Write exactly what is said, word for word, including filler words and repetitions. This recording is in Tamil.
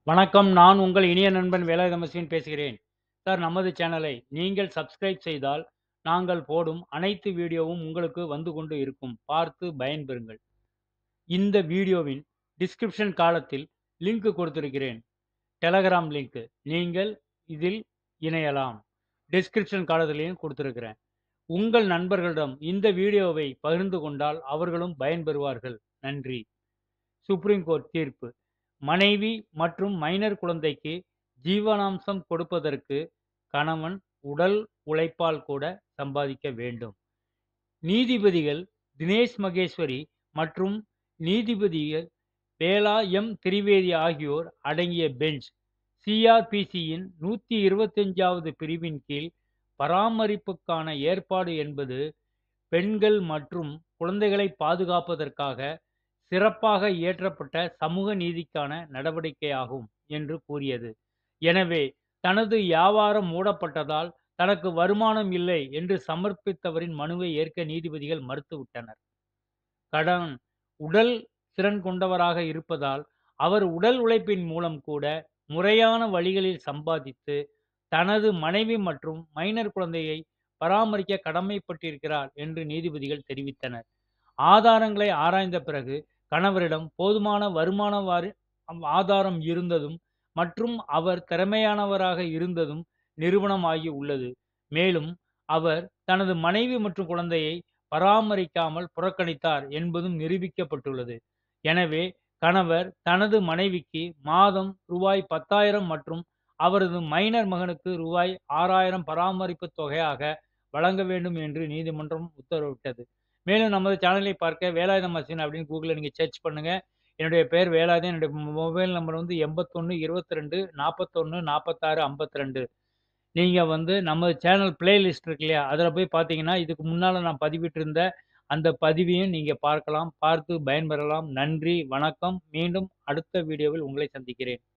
வணக்கம். நான் உங்கள் இனிய நண்பன் வேலாயுதமசிவன் பேசுகிறேன். சார் நமது சேனலை நீங்கள் சப்ஸ்கிரைப் செய்தால், நாங்கள் போடும் அனைத்து வீடியோவும் உங்களுக்கு வந்து கொண்டு இருக்கும். பார்த்து பயன்பெறுங்கள். இந்த வீடியோவின் டிஸ்கிரிப்ஷன் காலத்தில் லிங்க் கொடுத்திருக்கிறேன். Telegram link. நீங்கள் இதில் இணையலாம். டிஸ்கிரிப்ஷன் காலத்திலேயும் கொடுத்திருக்கிறேன். உங்கள் நண்பர்களிடம் இந்த வீடியோவை பகிர்ந்து கொண்டால் அவர்களும் பயன்பெறுவார்கள். நன்றி. சுப்ரீம் கோர்ட் தீர்ப்பு. மனைவி மற்றும் மைனர் குழந்தைக்கு ஜீவனாம்சம் கொடுப்பதற்கு கணவன் உடல் உழைப்பால் கூட சம்பாதிக்க வேண்டும். நீதிபதிகள் தினேஷ் மகேஸ்வரி மற்றும் நீதிபதிகள் பேலா எம் திரிவேதி ஆகியோர் அடங்கிய பெஞ்ச் சிஆர்பிசியின் நூற்றி இருபத்தைந்தாவது பிரிவின் கீழ் பராமரிப்புக்கான ஏற்பாடு என்பது பெண்கள் மற்றும் குழந்தைகளை பாதுகாப்பதற்காக சிறப்பாக இயற்றப்பட்ட சமூக நீதிக்கான நடவடிக்கையாகும் என்று கூறியது. எனவே தனது வியாபாரம் மூடப்பட்டதால் தனக்கு வருமானம் இல்லை என்று சமர்ப்பித்தவரின் மனுவை ஏற்க நீதிபதிகள் மறுத்துவிட்டனர். கடன் உடல் திறன் கொண்டவராக இருப்பதால் அவர் உடல் உழைப்பின் மூலம் கூட முறையான வழிகளில் சம்பாதித்து தனது மனைவி மற்றும் மைனர் குழந்தையை பராமரிக்க கடமைப்பட்டிருக்கிறார் என்று நீதிபதிகள் தெரிவித்தனர். ஆதாரங்களை ஆராய்ந்த பிறகு கணவரிடம் போதுமான வருமான வாரி ஆதாரம் இருந்ததும் மற்றும் அவர் திறமையானவராக இருந்ததும் நிரூபணமாகி உள்ளது. மேலும் அவர் தனது மனைவி மற்றும் குழந்தையை பராமரிக்காமல் புறக்கணித்தார் என்பதும் நிரூபிக்கப்பட்டுள்ளது. எனவே கணவர் தனது மனைவிக்கு மாதம் ரூபாய் பத்தாயிரம் மற்றும் அவரது மைனர் மகனுக்கு ரூபாய் ஆறாயிரம் பராமரிப்பு தொகையாக வழங்க வேண்டும் என்று நீதிமன்றம் உத்தரவிட்டது. மேலும் நமது சேனலை பார்க்க வேலாயுதம் அஸ்வின் அப்படின்னு கூகுளில் நீங்கள் சர்ச் பண்ணுங்க. என்னுடைய பெயர் வேலாயுதம். என்னுடைய மொபைல் நம்பர் வந்து எண்பத்தொன்று இருபத்தி ரெண்டு நாற்பத்தொன்று நாற்பத்தாறு ஐம்பத்தி ரெண்டு. நீங்கள் வந்து நம்ம சேனல் பிளேலிஸ்ட் இருக்கு இல்லையா, அதில் போய் பார்த்தீங்கன்னா இதுக்கு முன்னால் நான் பதிவிட்டிருந்த அந்த பதிவையும் நீங்கள் பார்க்கலாம். பார்த்து பயன்பெறலாம். நன்றி, வணக்கம். மீண்டும் அடுத்த வீடியோவில் உங்களை சந்திக்கிறேன்.